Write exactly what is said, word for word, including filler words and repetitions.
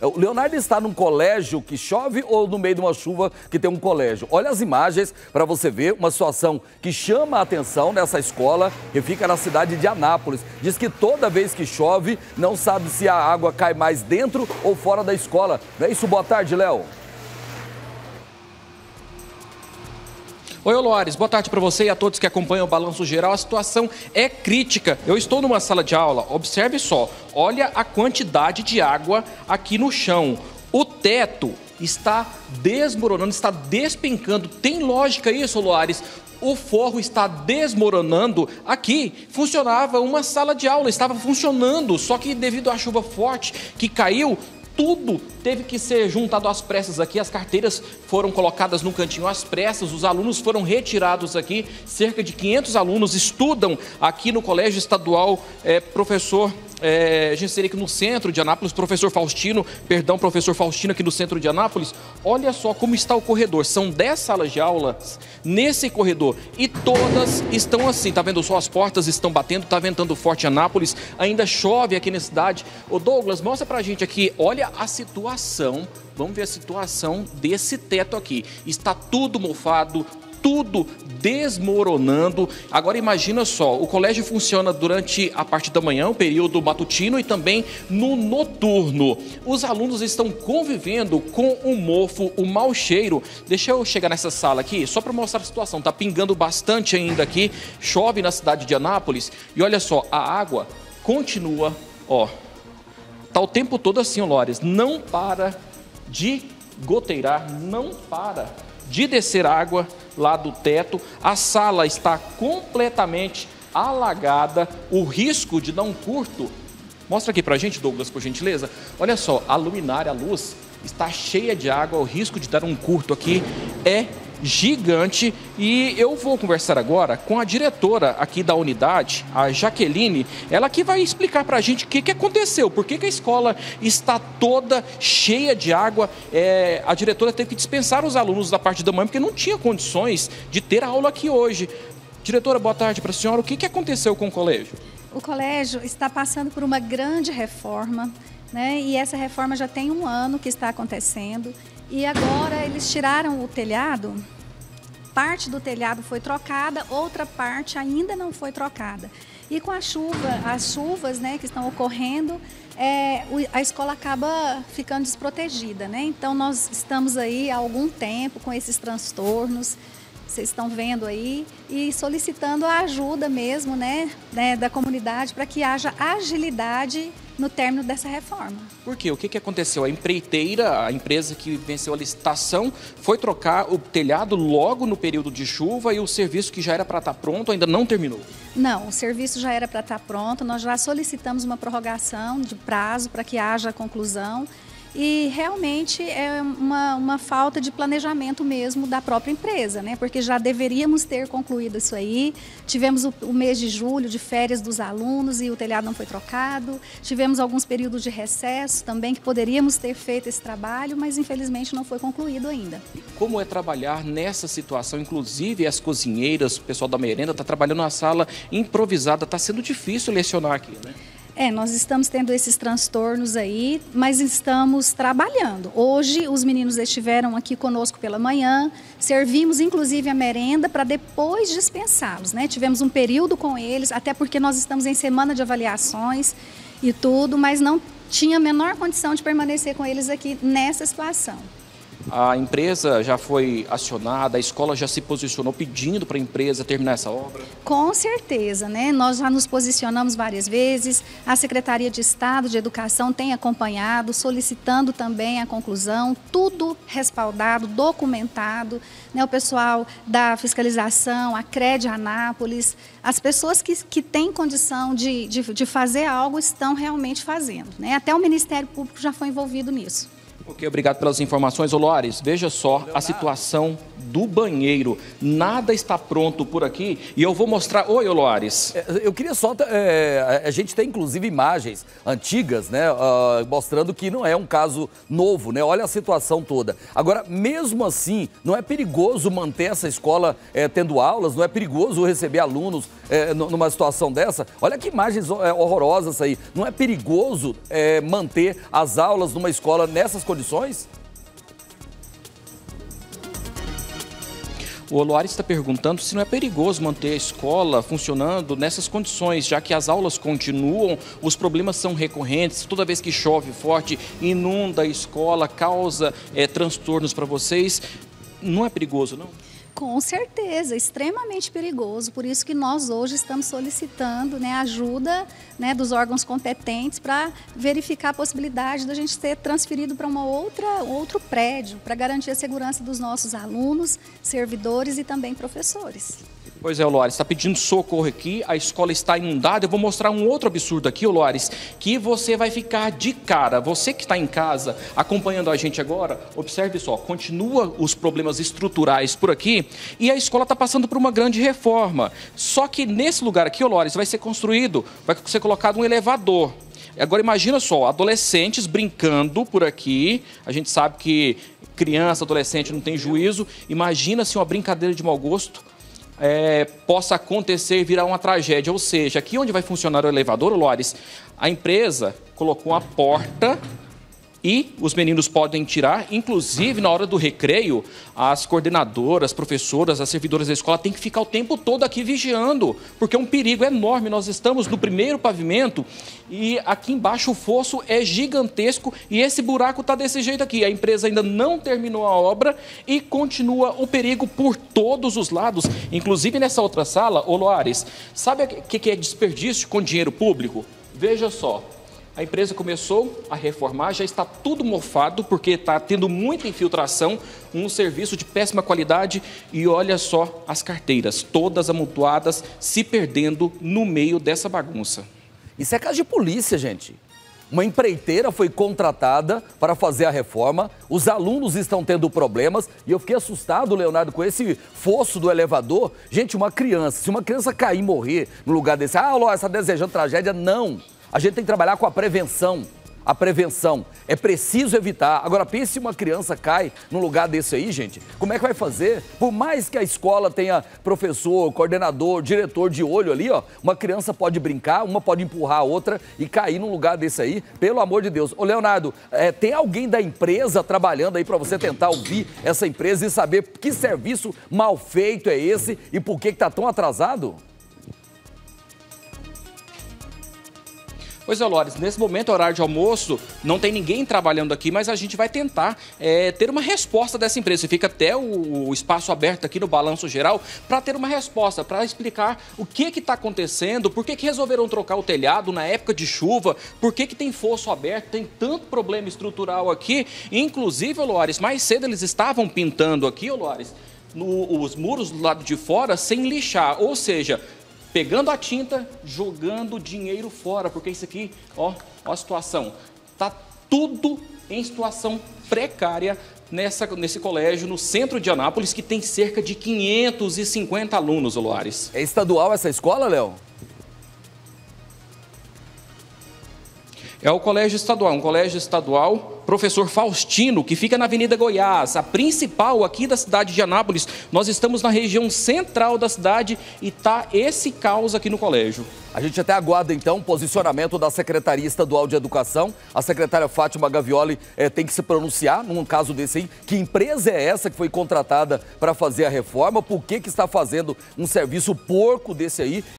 O Leonardo está num colégio que chove ou no meio de uma chuva que tem um colégio? Olha as imagens para você ver uma situação que chama a atenção nessa escola que fica na cidade de Anápolis. Diz que toda vez que chove, não sabe se a água cai mais dentro ou fora da escola. Não é isso? Boa tarde, Léo. Oi, Loares, boa tarde para você e a todos que acompanham o Balanço Geral. A situação é crítica. Eu estou numa sala de aula, observe só, olha a quantidade de água aqui no chão. O teto está desmoronando, está despencando. Tem lógica isso, Loares? O forro está desmoronando. Aqui funcionava uma sala de aula, estava funcionando, só que devido à chuva forte que caiu, tudo teve que ser juntado às pressas aqui, as carteiras foram colocadas no cantinho às pressas, os alunos foram retirados aqui, cerca de quinhentos alunos estudam aqui no Colégio Estadual é, Professor é, Genseric, no centro de Anápolis, professor Faustino, perdão, professor Faustino aqui no centro de Anápolis. Olha só como está o corredor, são dez salas de aulas nesse corredor e todas estão assim, tá vendo só, as portas estão batendo, tá ventando forte Anápolis, ainda chove aqui na cidade. Ô Douglas, mostra pra gente aqui, olha a situação, vamos ver a situação desse teto aqui, está tudo mofado, tudo desmoronando. Agora imagina só, o colégio funciona durante a parte da manhã, o período matutino e também no noturno. Os alunos estão convivendo com o mofo, o mau cheiro. Deixa eu chegar nessa sala aqui, só para mostrar a situação. Tá pingando bastante ainda aqui, chove na cidade de Anápolis. E olha só, a água continua, ó, tá o tempo todo assim, ó, Lores, não para de goteirar, não para de descer água lá do teto, a sala está completamente alagada, o risco de dar um curto. Mostra aqui pra gente, Douglas, por gentileza. Olha só, a luminária, a luz, está cheia de água, o risco de dar um curto aqui é gigante. E eu vou conversar agora com a diretora aqui da unidade, a Jaqueline, ela que vai explicar pra gente o que, que aconteceu, por que, que a escola está toda cheia de água. É, a diretora teve que dispensar os alunos da parte da manhã porque não tinha condições de ter aula aqui hoje. Diretora, boa tarde para a senhora. O que, que aconteceu com o colégio? O colégio está passando por uma grande reforma, né? E essa reforma já tem um ano que está acontecendo. E agora eles tiraram o telhado, parte do telhado foi trocada, outra parte ainda não foi trocada. E com a chuva, as chuvas, né, que estão ocorrendo, é, a escola acaba ficando desprotegida, né? Então nós estamos aí há algum tempo com esses transtornos, vocês estão vendo aí, e solicitando a ajuda mesmo, né, né, da comunidade para que haja agilidade no término dessa reforma. Por quê? O que, que aconteceu? A empreiteira, a empresa que venceu a licitação, foi trocar o telhado logo no período de chuva e o serviço que já era para estar pronto ainda não terminou? Não, o serviço já era para estar pronto, nós já solicitamos uma prorrogação de prazo para que haja a conclusão. E realmente é uma, uma falta de planejamento mesmo da própria empresa, né? Porque já deveríamos ter concluído isso aí. Tivemos o, o mês de julho de férias dos alunos e o telhado não foi trocado. Tivemos alguns períodos de recesso também que poderíamos ter feito esse trabalho, mas infelizmente não foi concluído ainda. Como é trabalhar nessa situação? Inclusive as cozinheiras, o pessoal da merenda está trabalhando na sala improvisada. Está sendo difícil lecionar aqui, né? É, nós estamos tendo esses transtornos aí, mas estamos trabalhando. Hoje os meninos estiveram aqui conosco pela manhã, servimos inclusive a merenda para depois dispensá-los, né? Tivemos um período com eles, até porque nós estamos em semana de avaliações e tudo, mas não tinha a menor condição de permanecer com eles aqui nessa situação. A empresa já foi acionada, a escola já se posicionou pedindo para a empresa terminar essa obra? Com certeza, né? Nós já nos posicionamos várias vezes, a Secretaria de Estado de Educação tem acompanhado, solicitando também a conclusão, tudo respaldado, documentado, né? O pessoal da fiscalização, a CRED Anápolis, as pessoas que, que têm condição de, de, de fazer algo estão realmente fazendo, né? Até o Ministério Público já foi envolvido nisso. Ok, obrigado pelas informações. Ô, Loares, veja só a situação do banheiro. Nada está pronto por aqui e eu vou mostrar... Oi, ô, Loares. Eu queria só... É, a gente tem, inclusive, imagens antigas, né, uh, mostrando que não é um caso novo, né? Olha a situação toda. Agora, mesmo assim, não é perigoso manter essa escola é, tendo aulas? Não é perigoso receber alunos é, numa situação dessa? Olha que imagens horrorosas aí. Não é perigoso é, manter as aulas numa escola nessas condições? O Loares está perguntando se não é perigoso manter a escola funcionando nessas condições, já que as aulas continuam, os problemas são recorrentes, toda vez que chove forte, inunda a escola, causa é, transtornos para vocês. Não é perigoso, não? Com certeza, extremamente perigoso, por isso que nós hoje estamos solicitando, né, ajuda, né, dos órgãos competentes para verificar a possibilidade da gente ser transferido para uma outra, outro prédio, para garantir a segurança dos nossos alunos, servidores e também professores. Pois é, o Loares, está pedindo socorro aqui, a escola está inundada. Eu vou mostrar um outro absurdo aqui, Loares, que você vai ficar de cara. Você que está em casa acompanhando a gente agora, observe só, continua os problemas estruturais por aqui e a escola está passando por uma grande reforma. Só que nesse lugar aqui, Loares, vai ser construído, vai ser colocado um elevador. Agora imagina só, adolescentes brincando por aqui, a gente sabe que criança, adolescente não tem juízo, imagina se uma brincadeira de mau gosto É, possa acontecer e virar uma tragédia. Ou seja, aqui onde vai funcionar o elevador, Loares, a empresa colocou uma porta e os meninos podem tirar, inclusive na hora do recreio, as coordenadoras, professoras, as servidoras da escola têm que ficar o tempo todo aqui vigiando, porque é um perigo enorme. Nós estamos no primeiro pavimento e aqui embaixo o fosso é gigantesco e esse buraco está desse jeito aqui. A empresa ainda não terminou a obra e continua o perigo por todos os lados, inclusive nessa outra sala. Ô, Loares, sabe o que é desperdício com dinheiro público? Veja só. A empresa começou a reformar, já está tudo mofado, porque está tendo muita infiltração, um serviço de péssima qualidade e olha só as carteiras, todas amontoadas, se perdendo no meio dessa bagunça. Isso é caso de polícia, gente. Uma empreiteira foi contratada para fazer a reforma, os alunos estão tendo problemas e eu fiquei assustado, Leonardo, com esse fosso do elevador. Gente, uma criança, se uma criança cair e morrer no lugar desse, ah, Ló, está desejando tragédia, não. A gente tem que trabalhar com a prevenção. A prevenção. É preciso evitar. Agora, pense se uma criança cai num lugar desse aí, gente. Como é que vai fazer? Por mais que a escola tenha professor, coordenador, diretor de olho ali, ó, uma criança pode brincar, uma pode empurrar a outra e cair num lugar desse aí. Pelo amor de Deus. Ô, Leonardo, é, tem alguém da empresa trabalhando aí para você tentar ouvir essa empresa e saber que serviço mal feito é esse e por que que tá tão atrasado? Pois é, Loares, nesse momento, horário de almoço, não tem ninguém trabalhando aqui, mas a gente vai tentar é, ter uma resposta dessa empresa. Fica até o, o espaço aberto aqui no Balanço Geral para ter uma resposta, para explicar o que que está acontecendo, por que que resolveram trocar o telhado na época de chuva, por que que tem fosso aberto, tem tanto problema estrutural aqui. Inclusive, Loares, mais cedo eles estavam pintando aqui, Loares, no, os muros do lado de fora sem lixar, ou seja, pegando a tinta, jogando dinheiro fora, porque isso aqui, ó, ó a situação, tá tudo em situação precária nessa, nesse colégio no centro de Anápolis, que tem cerca de quinhentos e cinquenta alunos, Loares. É estadual essa escola, Léo? É o colégio estadual, um colégio estadual, professor Faustino, que fica na Avenida Goiás, a principal aqui da cidade de Anápolis. Nós estamos na região central da cidade e tá esse caos aqui no colégio. A gente até aguarda, então, o posicionamento da Secretaria Estadual de Educação. A secretária Fátima Gavioli eh, tem que se pronunciar num caso desse aí. Que empresa é essa que foi contratada para fazer a reforma? Por que que está fazendo um serviço porco desse aí?